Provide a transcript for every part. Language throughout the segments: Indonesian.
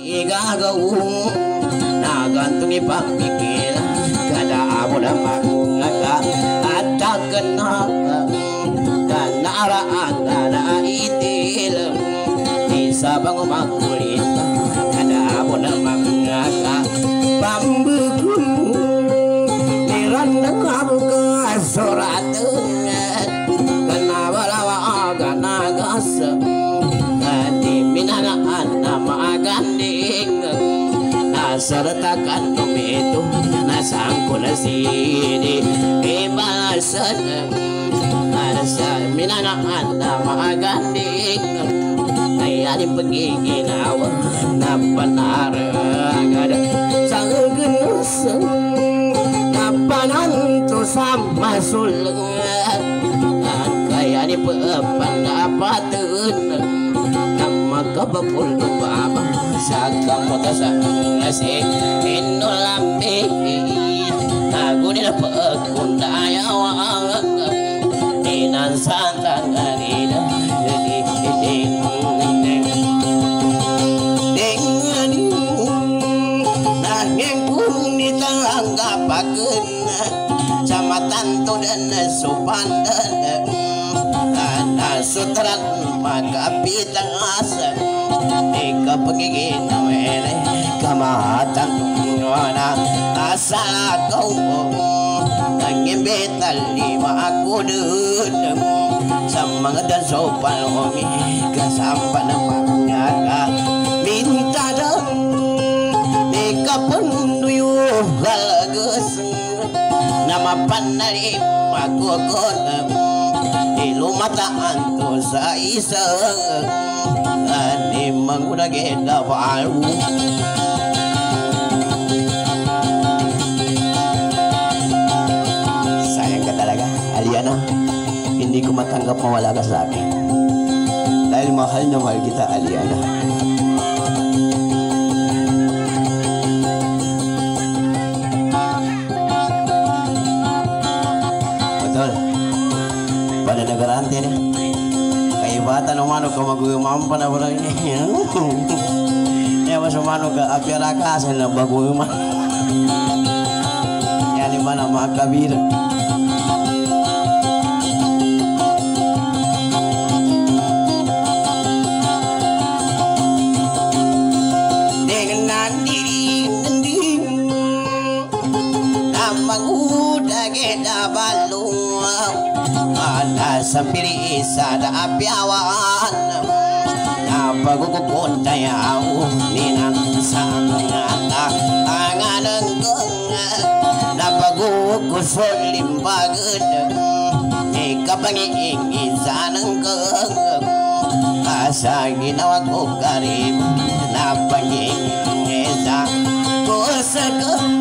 igagaw nagantung ipagpikil kada amo na magngaka at taganap kanaraan na itil isabang magkulit kada amo na magngaka pambukun nirandang amo ka soratan kanawalawa kanagas di minanaan na maaganding nasaratakan tumito nasangko na sini ibalasan sa minanaan na maaganding ayanin pagiginawa na panaragad sa ganusang kapananto sa masulang kaya ni panapatun na magkabapul ng baba sa kamuta sa nasi inulampi nagunin na pagkundayawang inansantang ganina nanging kunitang anggapagun sa matanto dan supandan sutran magkapitang asa ika pagiginawen kamatang na asal ko nangimbital lima ako dun sa mga dansopan kasama ng pangyaga minta dang ika punduyo halagas na mapanalim ako ilumataan to sa isang animang unagenda paru sayang ka talaga Aliana, hindi ko matanggap mawala ka sa akin dahil mahal na mahal kita Aliana. Nagarante nih kayak bata no mano ko magumampa na wala ini ya masuk mano ka apira ka na baguma yani mana makabir dengan diri namang udah kita balu sampiri isa da apiawan na pagkukuntayaw ninang sangata anganang na pagkukusol limbagad ikapangiing isa ng asa ginawa ko karib na panging isa kusagam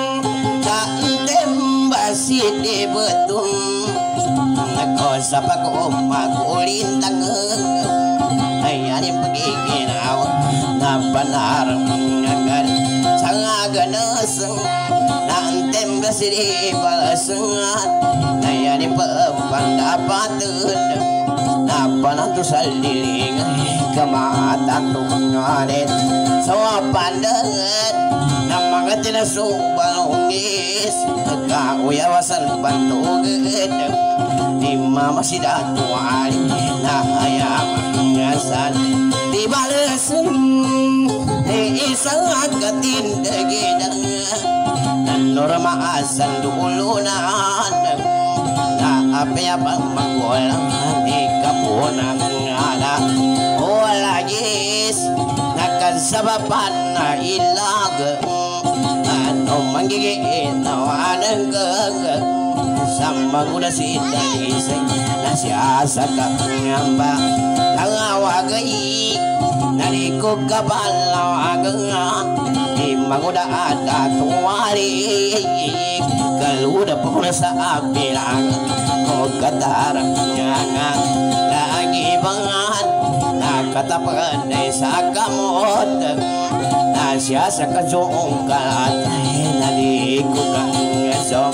kantem basiti betung ako sa pag-umagulintang ayanin pagiginaw na panarang agad sa nga ganas na antem basiti palasangat ayanin pagpandapatun na pananto sa liling kamatatong ngalit sa wapandangan na mga tinasubang ungis nagkauyawasan pantugad di mama si datuali na hayamang ngasan di balasan isang agkatindagidang nanormaasan dulunan na apyapang magulang di kapunang ngala o lagis nakasabapan na ilag ano manggiginawanan ka sama guna si Dalisay na siya sa kanyamba nangawagay nalikog kabalawagang di maguda at atuwari kaluda po na sa abilang o katarang nga lagi bangan nakatapakan ay sa kamot na siya sa kasyong kalatay nalikog kanya so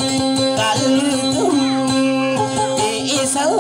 isang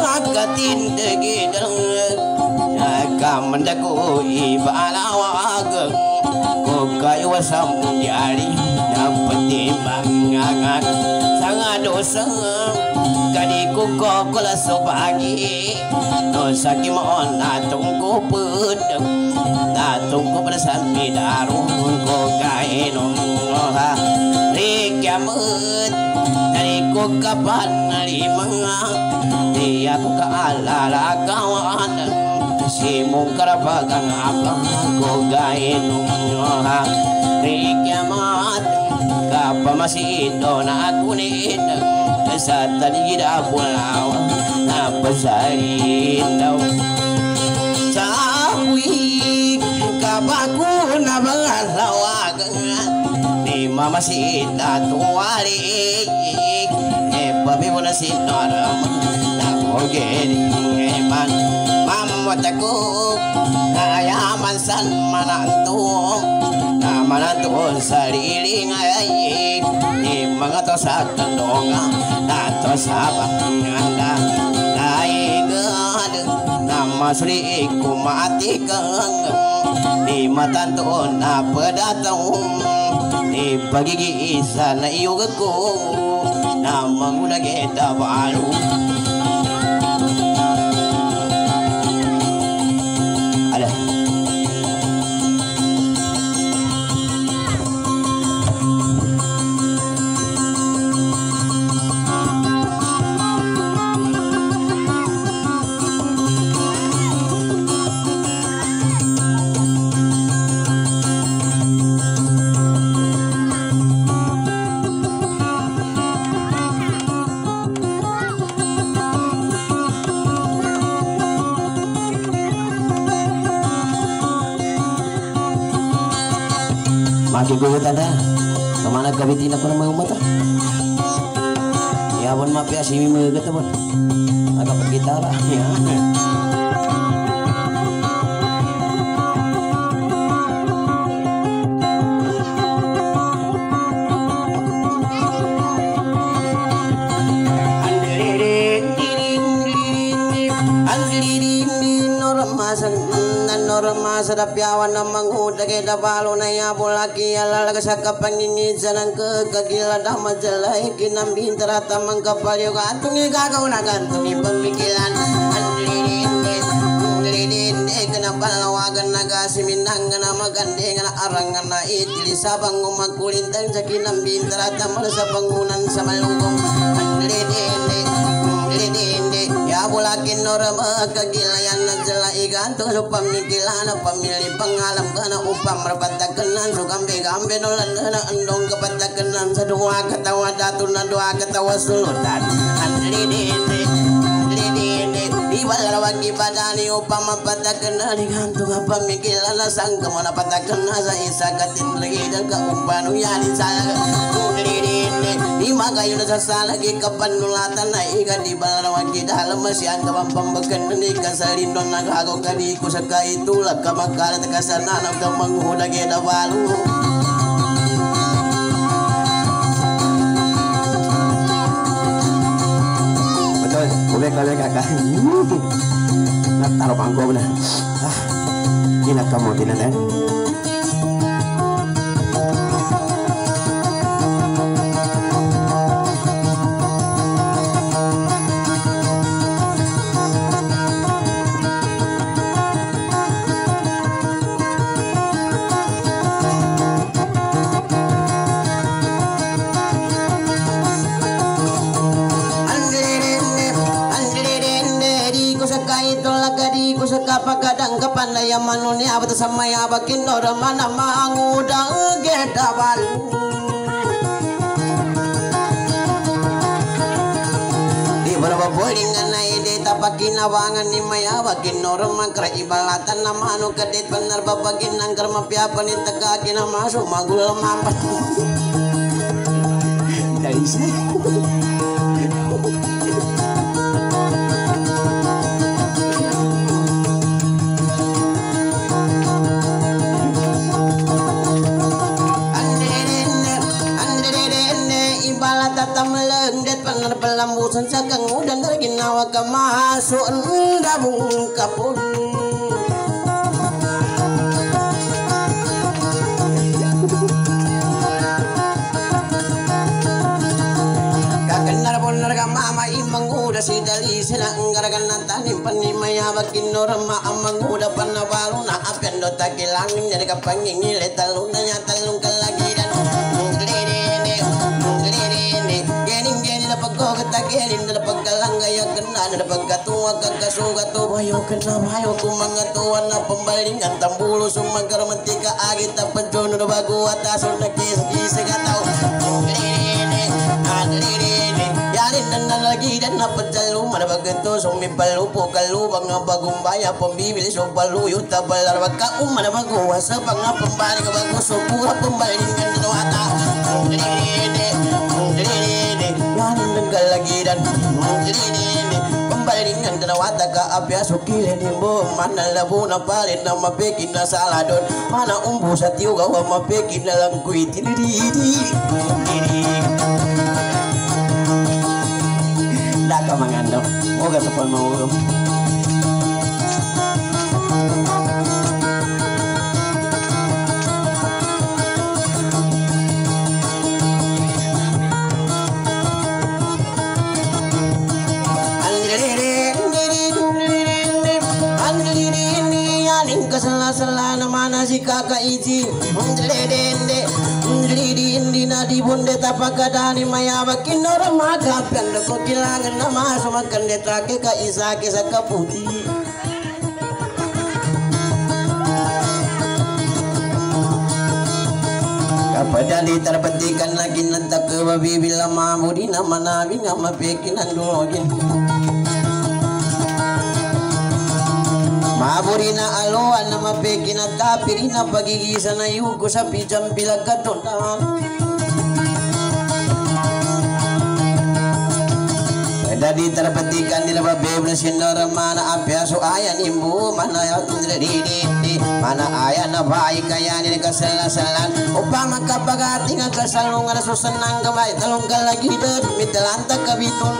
agkatindagidang nagkamanda ko ibalawag ko kayo sa mungyari na patimbangan sanga dosa kadi ko kula subagi no saki mo natong ko pudeng natong ko perasan midarung ko kainong ha rikyamut dari ko kapan limanga dia ko kaalala kawan si mong karapagang abang ko kainong ha rikyamut kapamasido na kunit sa talida pulaw na pasarin daw sa apoy kabago na mga lawagan ni mamasita tuwari pabibo na sinoram na kogering man mamatago ayaman san mananto na mananto sariling ay ni mga to sa tandonga na to sa panganda naigad na masri kumatigang ni matanto na padatong ni pagigisa na iyog ko na mangulageta balu Maki gue tanda kemana kabitin aku nama umat ya pun maaf ya simi megat pun agak kita lah ya Sadapiawan na manghuda kay dabalo na yabo laki alala sa kapangingid sa nang kagila dama jalay kinambin tarata mangkapalyo ka atong igagaw na gantong ipamikilan anlilin kanapalawagan nagasiminang na magande nga arangan na itili sabang umagkulintang sa kinambin tarata mal sa pangunan sa malugong anlilin ya bulakin norma kagilayan na jala iganto so pamikilan pamili pangalam kana upam rapatakenan so gambe nolan na andong kapatakenan sa dua katawa datu na dua katawa sulutan anlidini ibarawagi badani upam patakenan iganto pamikilan na sang kamana patakenan sa isa katin dan ka upanu yani saya di magayon sa salagi kapanulatan na iga di barawagi dalam masih ang pambagan ni kasarindon nagago kadi ko sa kaitulak kamakalat kasana ng manghuda geda balu betul boleh kalian kakak taruh panggung na ini kamu tidak Pagadang kapandaya manuni abad samaya bakin mana mangudang gedabal di berapa bolingan na ide tapakin awangan ni maya bakin norma kra ibalatan nama anu kedit bener babakin nangker mapiapan ni tegaki na masuk magul mampat dari saya pelambusan sagang udan dari nawa kemasuk dabung kapun dali sila ngaragan nantani panimaya bakin norma amang udah panawalu na apendo takilangin dari kapangingile talung nanya talung kalagiran gening na pagkakagelin na pagkalangaya kena na pagkatua kakasuga to bayo kena bayo kumangatuan na pembalingan tambulo sumagar mantika agit tapanjono na bago atason na kisa gatao yarin na lagi dan na pagdalo manabagato sumi palupo kalubang na bagumbaya pambibili so paluyo tabalar wagka manabagawa sa panga pembaling bago so pura pembalingan na wata yarin na kalagiran pembalingan na wata ka apya so kilin mo manalabo na palin na mapekin na saladon mana umbu sa tiuga wa mapekin na lang kuy Daka mangandong, moga tepan mau. Kesela-sela mana si kakak izin Dende na di bonde tapakadani maya bakin orang maga pendo ko kilangan nama sama kande trake ka isake sakaputi kapadali terbentikan lagi nantak ke babi bila mamudi nama nabi nama pekinan dulogin Maburina aloan nama pekina tapirina pagigisa na yugo sa pijam bilag katondan Dadi terpetikan di lebar bebel sinar mana apyaso ayan imbu mana ya didi mana ayan na baik kaya ni kesalahan upama kapagati nga kasalungan susenang gamay talunggal lagi der mitalanta kabitun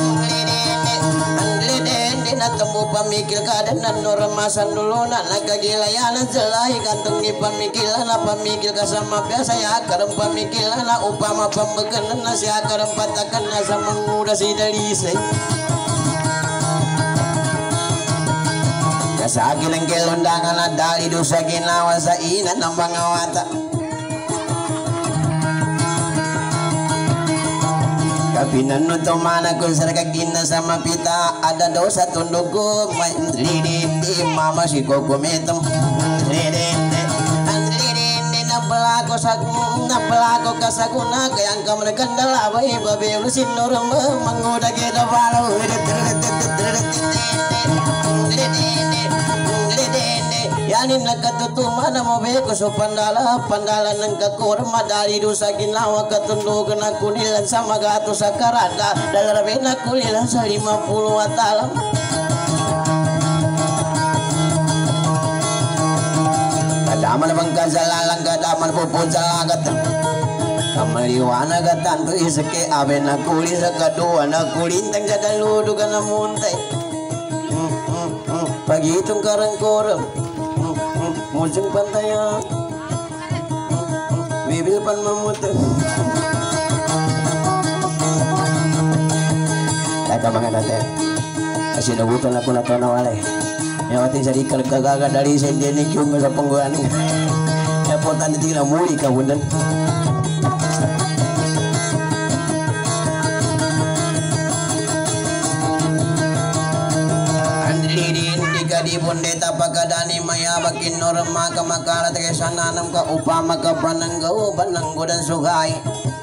na temu pamikil kadan nan normasan dulu na nagagilayanan selai kantung ni pamikilan na pamikil kasama biasa ya karem pamikilan na upama pambekenan na siya karem patakan na sa menguda si dalisay kasagilang kelondangan na dali dosa ginawa sa ina ng mga wata Kapinano to mana kung sa nakagina sama pita ada dosa tundugo may lirindi mama si kokometom lirindi napelago kasaguna kayang kamaragandala bay babi usin norma manguda kita balo yanin nagkatutuma na mo beko so pandala ng kakurma dali dosa ginawa katundugan na kunilan sa magato sa karada dalarabe na kunilan sa 50 at alam kadaman bang kasalalang kadaman pupunjalagat kamaliwana gatanto isake abe na kuli sa kadua na kulintang sa daludo ka na muntay pagitong karangkoram Mujung pantaya bibil pan mamut kata mga natin kasi nabutan ako na to na wala yawatin sa dikal kagaga dari sa indianik yung sa pangguan kaya po tanda tingin na muli ka bundan di bonde tapakadani maya bakin norma kamakala tege sananam ka upama ka pananggo pananggo dan sugai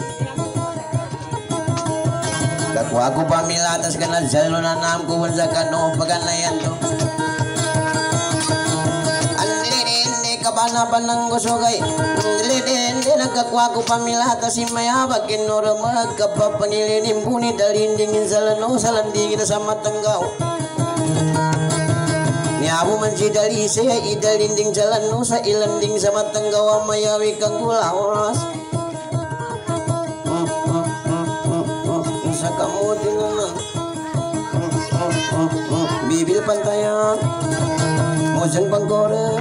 kakwa ko pamilatas kana jalo nanam ko bansa kano paganayan to anlirinde kabana pananggo sugai anlirinde nakakwa ko pamilatas si maya bakin norma kapapangilinim buni dalindingin salano salandingin sama tenggau Abu menjidali saya idalinding jalan no sa ilanding sama tenggawa mayawi kang gulawas sa kamu dengan bibil pantayan mojan pangkore